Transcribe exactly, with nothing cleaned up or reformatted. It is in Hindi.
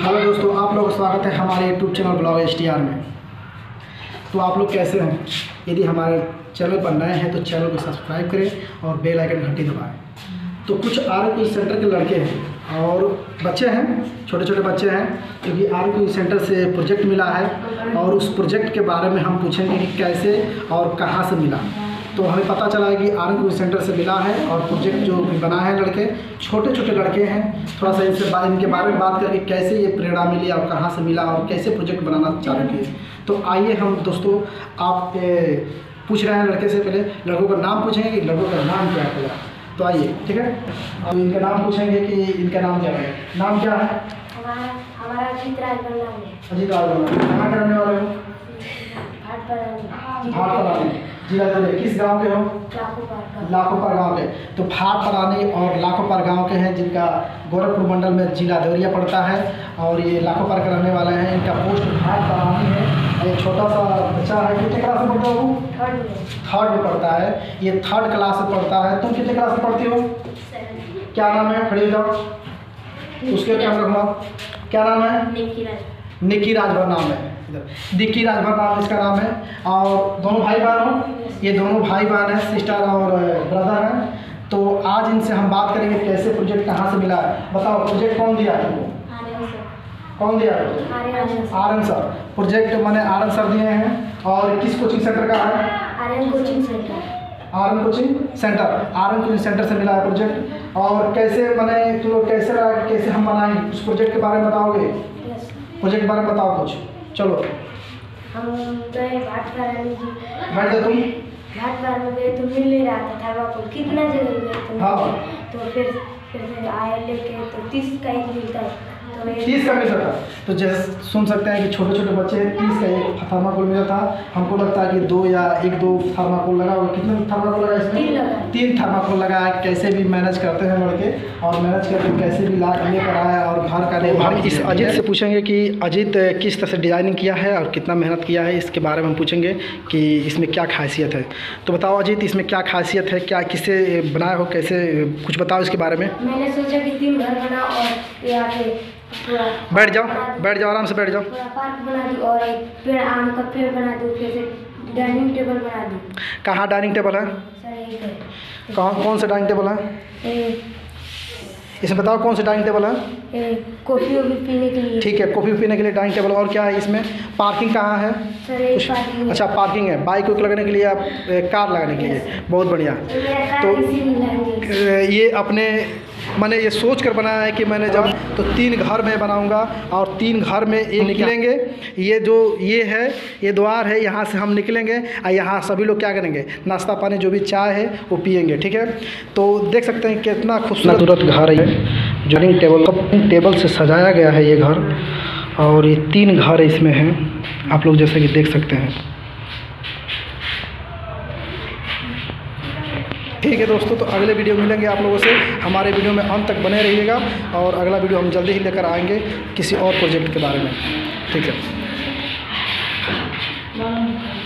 हेलो दोस्तों, आप लोगों का स्वागत है हमारे YouTube channel blog H T R में। तो आप लोग कैसे हैं? यदि हमारे चैनल पर नए हैं तो चैनल को सब्सक्राइब करें और बेल आइकन घंटी दबाएं। तो कुछ आर क्विज सेंटर के लड़के हैं और बच्चे हैं, छोटे छोटे बच्चे हैं, क्योंकि आर क्विज सेंटर से प्रोजेक्ट मिला है और उस प्रोजेक्ट के बारे में हम पूछेंगे कि कैसे और कहाँ से मिला। तो हमें पता चला है कि आर क्विज सेंटर से मिला है और प्रोजेक्ट जो बना है लड़के, छोटे छोटे लड़के हैं। थोड़ा सा इनसे इनके बारे में बात करके कैसे ये प्रेरणा मिली और कहाँ से मिला और कैसे प्रोजेक्ट बनाना चालू किए। तो आइए हम दोस्तों, आप ए, पूछ रहे हैं लड़के से, पहले लड़कों का नाम पूछेंगे कि लड़कों का नाम क्या है। तो आइए, ठीक है, अब इनका नाम पूछेंगे कि इनका नाम क्या है। नाम क्या है? हमारा हमारा अजीत राजभर नाम है। अजीत राजभर। कहाँ के रहने वाले हो? भाटपरानी जिला दौरिया। किस गांव के हो? लाखोपार गांव के। तो भाटपरानी और लाखोपार गांव के हैं, जिनका गोरखपुर मंडल में जिला दौरिया पड़ता है और ये लाखोपार के रहने वाले हैं। इनका पोस्ट भाटपरानी है। ये छोटा सा बच्चा है, कितने क्लास में पढ़ता हो? थर्ड में थर्ड में पढ़ता है। ये थर्ड क्लास में पढ़ता है। तुम कितने क्लास में पढ़ती हो? क्या नाम है? खड़ी हो जाओ, उसके क्या नाम? क्या नाम है? निक्की राजभर नाम है। निक्की राजभर नाम इसका नाम है। और दोनों भाई बहन हो? ये दोनों भाई बहन हैं, सिस्टर और ब्रदर हैं। तो आज इनसे हम बात करेंगे कैसे प्रोजेक्ट कहाँ से मिला है। बताओ, प्रोजेक्ट कौन दिया तुमको? कौन दिया? R N sir. प्रोजेक्ट मैंने आर एन सर दिए हैं। और किस कोचिंग सेंटर का है? R N coaching centre. R N coaching centre R N coaching centre से मिला है प्रोजेक्ट। और कैसे मैंने तुम लोग कैसे कैसे हम बनाएंगे उस प्रोजेक्ट के बारे में बताओगे? प्रोजेक्ट के बारे में बताओ कुछ। चलो हम गए भाटपरानी जी। बैठ जाओ तुम। भाटपरानी में गए तो मिल नहीं रहा था थर्माकोल। कितना जगह गए तो हाँ। तो फिर फिर फिर आए लेके तो तीस का एक मिलता है। तो तीस का मिलता था। तो जैसे सुन सकते हैं कि छोटे छोटे बच्चे तीस का एक थर्माकोल मिला था। हमको लगता है कि दो या एक दो थर्माकोल लगा होगा। कितने थर्माकोल लगा इसमें? तीन लगा। तीन थर्माकोल लगा है। कैसे भी मैनेज करते हैं लड़के और मैनेज करके कैसे भी ला लेकर आया और घर का निर्माण। हम इस अजीत से पूछेंगे कि अजीत किस तरह से डिज़ाइनिंग किया है और कितना मेहनत किया है, इसके बारे में हम पूछेंगे कि इसमें क्या खासियत है। तो बताओ अजीत, इसमें क्या खासियत है, क्या किससे बनाया हो, कैसे, कुछ बताओ इसके बारे में। मैंने सोचा कि तीन घर बना और यहाँ पे बैठ जाओ बैठ जाओ आराम से बैठ जाओ। पार्क बना दूँ और एक पेड़, आम का पेड़ बना दूँ, फिर से डाइनिंग टेबल बना दूँ। कहाँ डाइनिंग टेबल है? सर यही है। कौन कौन सा डाइनिंग टेबल है? ए, इसमें बताओ कौन सा डाइनिंग टेबल है? ए, कॉफ़ी वॉफ़ी पीने के लिए। ठीक है, कॉफ़ी पीने के लिए डाइनिंग टेबल। और क्या है इसमें? पार्किंग कहाँ है? सर एक पार्किंग। अच्छा, पार्किंग है। बाइक उइक लगाने के लिए, आप कार लगाने के लिए। बहुत बढ़िया। तो ये अपने मैंने ये सोच कर बनाया है कि मैंने जब तो तीन घर में बनाऊंगा और तीन घर में एक निकलेंगे। ये जो ये है, ये द्वार है, यहाँ से हम निकलेंगे और यहाँ सभी लोग क्या करेंगे, नाश्ता पानी जो भी चाय है वो पियेंगे। ठीक है, तो देख सकते हैं कितना खूबसूरत घर है। जो डाइनिंग टेबल टेबल से सजाया गया है ये घर, और ये तीन घर इसमें हैं, आप लोग जैसे कि देख सकते हैं। ठीक है दोस्तों, तो अगले वीडियो मिलेंगे आप लोगों से। हमारे वीडियो में अंत तक बने रहिएगा और अगला वीडियो हम जल्दी ही लेकर आएंगे किसी और प्रोजेक्ट के बारे में। ठीक है।